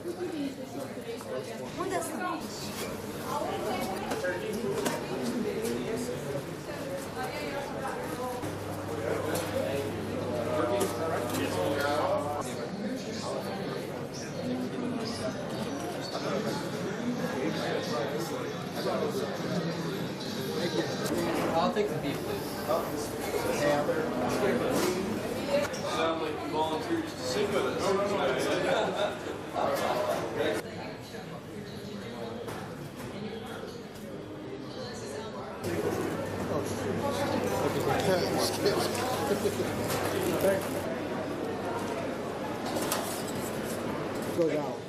Unde sunt? I'll take the beef, please. Sound like you volunteered to sing with us. Goes out.